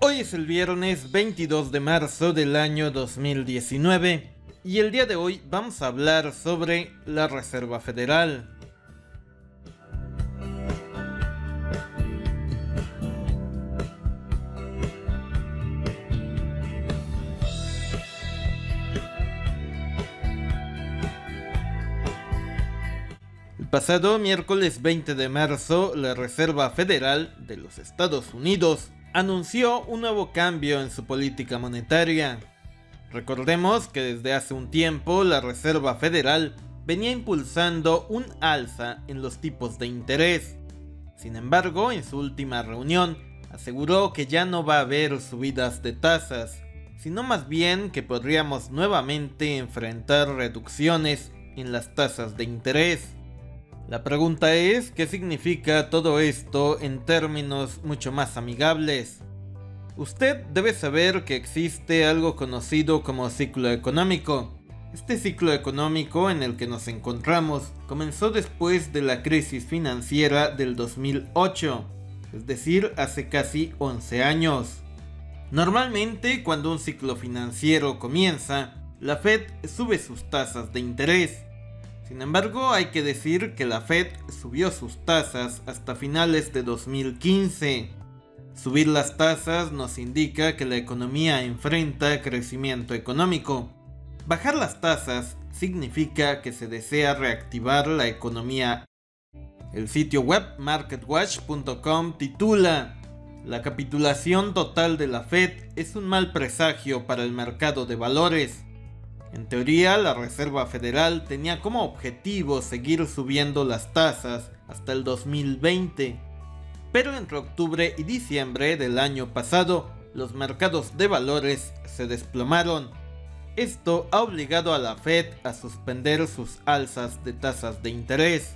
Hoy es el viernes 22 de marzo del año 2019 y el día de hoy vamos a hablar sobre la Reserva Federal. El pasado miércoles 20 de marzo, la Reserva Federal de los Estados Unidos anunció un nuevo cambio en su política monetaria. Recordemos que desde hace un tiempo la Reserva Federal venía impulsando un alza en los tipos de interés. Sin embargo, en su última reunión aseguró que ya no va a haber subidas de tasas, sino más bien que podríamos nuevamente enfrentar reducciones en las tasas de interés. La pregunta es, ¿qué significa todo esto en términos mucho más amigables? Usted debe saber que existe algo conocido como ciclo económico. Este ciclo económico en el que nos encontramos comenzó después de la crisis financiera del 2008, es decir, hace casi 11 años. Normalmente, cuando un ciclo financiero comienza, la Fed sube sus tasas de interés. Sin embargo, hay que decir que la Fed subió sus tasas hasta finales de 2015. Subir las tasas nos indica que la economía enfrenta crecimiento económico. Bajar las tasas significa que se desea reactivar la economía. El sitio web MarketWatch.com titula: "La capitulación total de la Fed es un mal presagio para el mercado de valores". En teoría, la Reserva Federal tenía como objetivo seguir subiendo las tasas hasta el 2020. Pero entre octubre y diciembre del año pasado, los mercados de valores se desplomaron. Esto ha obligado a la Fed a suspender sus alzas de tasas de interés.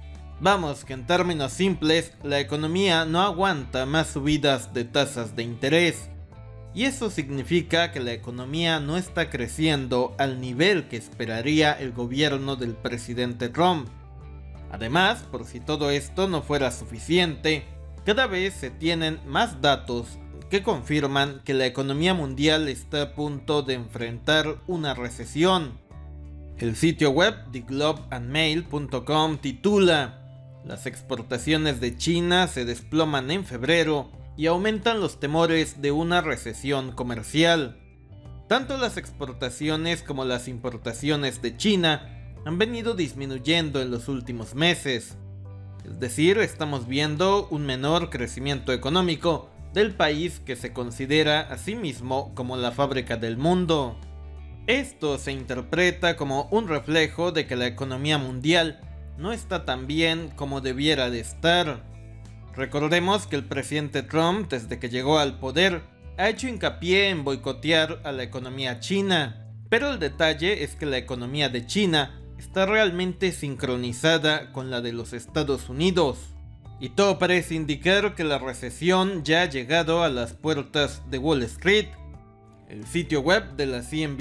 Vamos, que en términos simples, la economía no aguanta más subidas de tasas de interés. Y eso significa que la economía no está creciendo al nivel que esperaría el gobierno del presidente Trump. Además, por si todo esto no fuera suficiente, cada vez se tienen más datos que confirman que la economía mundial está a punto de enfrentar una recesión. El sitio web theglobeandmail.com titula: "Las exportaciones de China se desploman en febrero y aumentan los temores de una recesión comercial". Tanto las exportaciones como las importaciones de China han venido disminuyendo en los últimos meses. Es decir, estamos viendo un menor crecimiento económico del país que se considera a sí mismo como la fábrica del mundo. Esto se interpreta como un reflejo de que la economía mundial no está tan bien como debiera de estar. Recordemos que el presidente Trump, desde que llegó al poder, ha hecho hincapié en boicotear a la economía china, pero el detalle es que la economía de China está realmente sincronizada con la de los Estados Unidos, y todo parece indicar que la recesión ya ha llegado a las puertas de Wall Street. El sitio web de la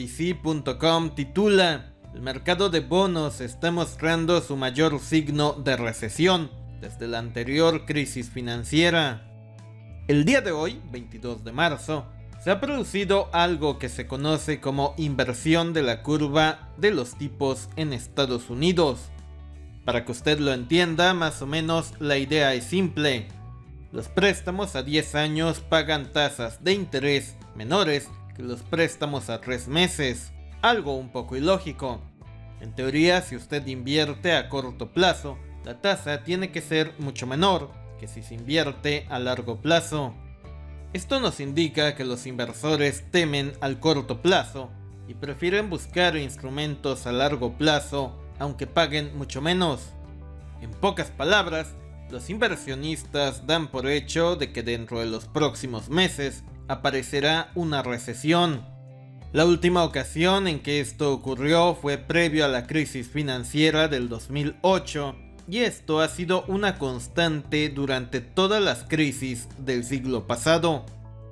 CNBC.com titula: "El mercado de bonos está mostrando su mayor signo de recesión desde la anterior crisis financiera". El día de hoy, 22 de marzo, se ha producido algo que se conoce como inversión de la curva de los tipos en Estados Unidos. Para que usted lo entienda, más o menos la idea es simple. Los préstamos a 10 años pagan tasas de interés menores que los préstamos a 3 meses, algo un poco ilógico. En teoría, si usted invierte a corto plazo, la tasa tiene que ser mucho menor que si se invierte a largo plazo. Esto nos indica que los inversores temen al corto plazo y prefieren buscar instrumentos a largo plazo, aunque paguen mucho menos. En pocas palabras, los inversionistas dan por hecho de que dentro de los próximos meses aparecerá una recesión. La última ocasión en que esto ocurrió fue previo a la crisis financiera del 2008, y esto ha sido una constante durante todas las crisis del siglo pasado.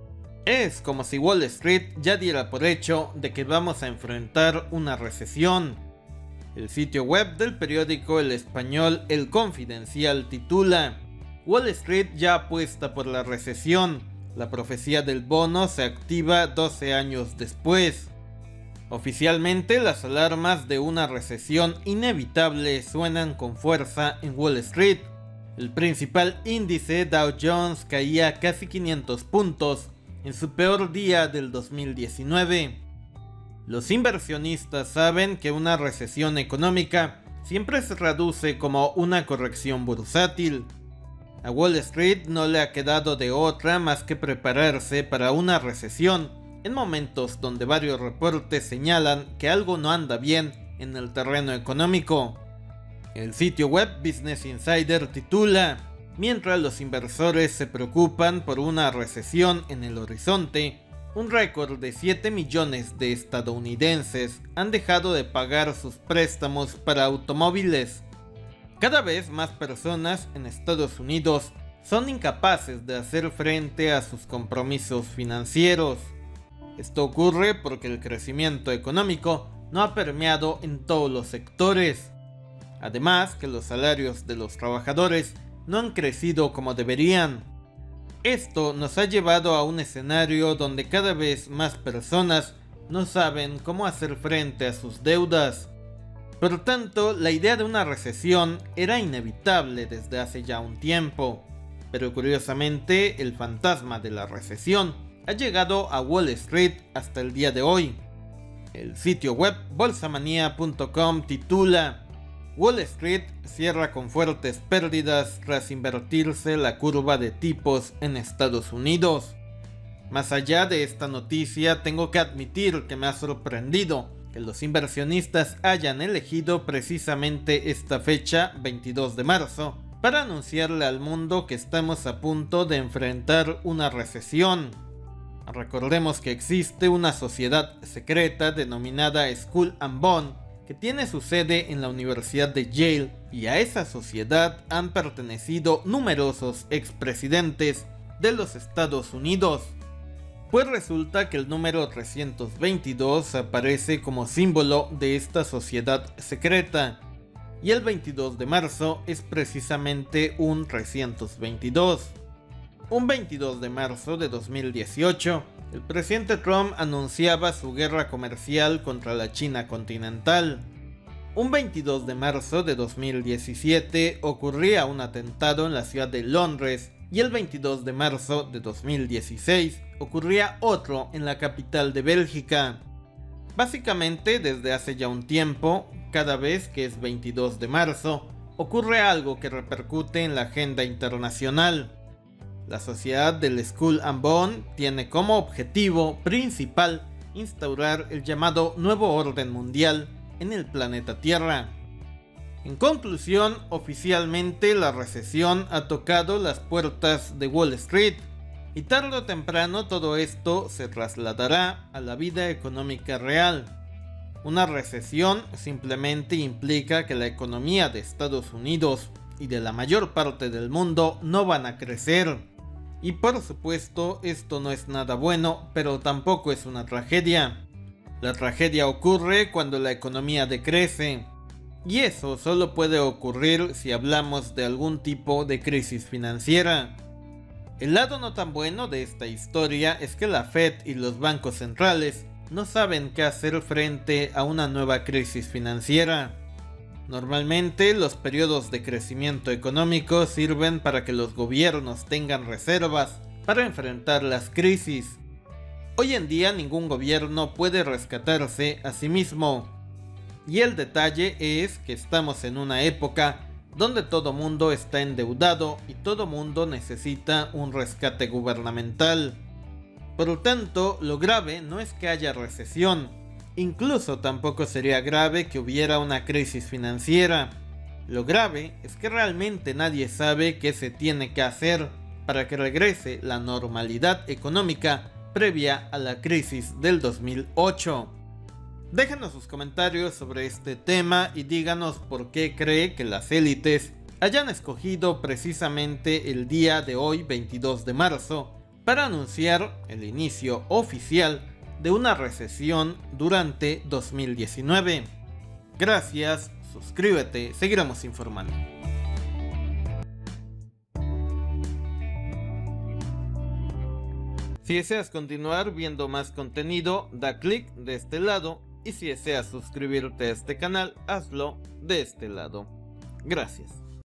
Es como si Wall Street ya diera por hecho de que vamos a enfrentar una recesión. El sitio web del periódico El Español El Confidencial titula: "Wall Street ya apuesta por la recesión. La profecía del bono se activa 12 años después. Oficialmente, las alarmas de una recesión inevitable suenan con fuerza en Wall Street. El principal índice Dow Jones caía casi 500 puntos en su peor día del 2019. Los inversionistas saben que una recesión económica siempre se reduce como una corrección bursátil. A Wall Street no le ha quedado de otra más que prepararse para una recesión en momentos donde varios reportes señalan que algo no anda bien en el terreno económico. El sitio web Business Insider titula: mientras los inversores se preocupan por una recesión en el horizonte, un récord de 7 millones de estadounidenses han dejado de pagar sus préstamos para automóviles. Cada vez más personas en Estados Unidos son incapaces de hacer frente a sus compromisos financieros. Esto ocurre porque el crecimiento económico no ha permeado en todos los sectores. Además, que los salarios de los trabajadores no han crecido como deberían. Esto nos ha llevado a un escenario donde cada vez más personas no saben cómo hacer frente a sus deudas. Por tanto, la idea de una recesión era inevitable desde hace ya un tiempo. Pero curiosamente, el fantasma de la recesión ha llegado a Wall Street hasta el día de hoy. El sitio web bolsamanía.com titula: Wall Street cierra con fuertes pérdidas tras invertirse la curva de tipos en Estados Unidos. Más allá de esta noticia, tengo que admitir que me ha sorprendido que los inversionistas hayan elegido precisamente esta fecha, 22 de marzo, para anunciarle al mundo que estamos a punto de enfrentar una recesión. Recordemos que existe una sociedad secreta denominada Skull and Bones que tiene su sede en la Universidad de Yale, y a esa sociedad han pertenecido numerosos expresidentes de los Estados Unidos. Pues resulta que el número 322 aparece como símbolo de esta sociedad secreta, y el 22 de marzo es precisamente un 322. Un 22 de marzo de 2018, el presidente Trump anunciaba su guerra comercial contra la China continental. Un 22 de marzo de 2017 ocurría un atentado en la ciudad de Londres, y el 22 de marzo de 2016 ocurría otro en la capital de Bélgica. Básicamente, desde hace ya un tiempo, cada vez que es 22 de marzo, ocurre algo que repercute en la agenda internacional. La sociedad del Skull and Bones tiene como objetivo principal instaurar el llamado Nuevo Orden Mundial en el planeta Tierra. En conclusión, oficialmente la recesión ha tocado las puertas de Wall Street, y tarde o temprano todo esto se trasladará a la vida económica real. Una recesión simplemente implica que la economía de Estados Unidos y de la mayor parte del mundo no van a crecer. Y por supuesto, esto no es nada bueno, pero tampoco es una tragedia. La tragedia ocurre cuando la economía decrece. Y eso solo puede ocurrir si hablamos de algún tipo de crisis financiera. El lado no tan bueno de esta historia es que la Fed y los bancos centrales no saben qué hacer frente a una nueva crisis financiera. Normalmente los periodos de crecimiento económico sirven para que los gobiernos tengan reservas para enfrentar las crisis. Hoy en día ningún gobierno puede rescatarse a sí mismo. Y el detalle es que estamos en una época donde todo mundo está endeudado y todo mundo necesita un rescate gubernamental. Por lo tanto, lo grave no es que haya recesión, incluso tampoco sería grave que hubiera una crisis financiera. Lo grave es que realmente nadie sabe qué se tiene que hacer para que regrese la normalidad económica previa a la crisis del 2008. Déjanos sus comentarios sobre este tema y díganos por qué cree que las élites hayan escogido precisamente el día de hoy, 22 de marzo, para anunciar el inicio oficial de una recesión durante 2019. Gracias, suscríbete, seguiremos informando. Si deseas continuar viendo más contenido, da clic de este lado, y si deseas suscribirte a este canal, hazlo de este lado. Gracias.